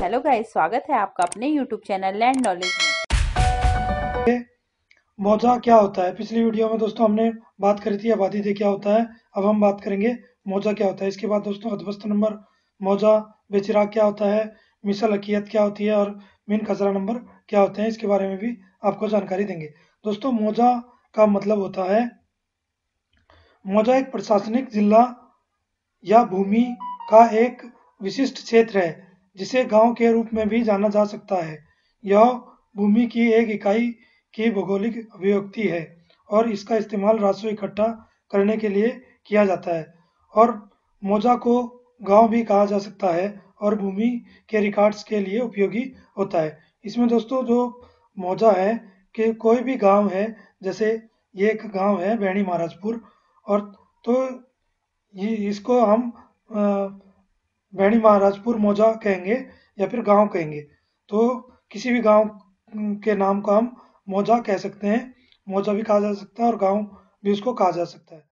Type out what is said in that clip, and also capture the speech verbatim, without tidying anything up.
Hello guys, स्वागत है आपका अपने यूट्यूब चैनल लैंड नॉलेज में। मौजा क्या होता है? पिछली वीडियो में दोस्तों हमने बात करी थी आबादी दे क्या होता है। अब हम बात करेंगे मौजा क्या होता है। इसके बाद दोस्तों अधवस्त नंबर मौजा बेचिराग क्या होता है, मिसल हकीयत क्या होती है और मीन खसरा नंबर क्या होते हैं, इसके बारे में भी आपको जानकारी देंगे। दोस्तों मौजा का मतलब होता है, मौजा एक प्रशासनिक जिला या भूमि का एक विशिष्ट क्षेत्र है जिसे गांव के रूप में भी जाना जा सकता है। यह भूमि की एक इकाई की भौगोलिक अभिव्यक्ति है और इसका इस्तेमाल राजस्व इकट्ठा करने के लिए किया जाता है। और मौजा को गांव भी कहा जा सकता है और भूमि के रिकॉर्ड्स के लिए उपयोगी होता है। इसमें दोस्तों जो मौजा है कि कोई भी गांव है, जैसे ये एक गांव है बैणी महाराजपुर, और तो ये इसको हम अ, बैणी महाराजपुर मौजा कहेंगे या फिर गांव कहेंगे। तो किसी भी गांव के नाम को हम मौजा कह सकते हैं। मौजा भी कहा जा सकता है और गांव भी उसको कहा जा सकता है।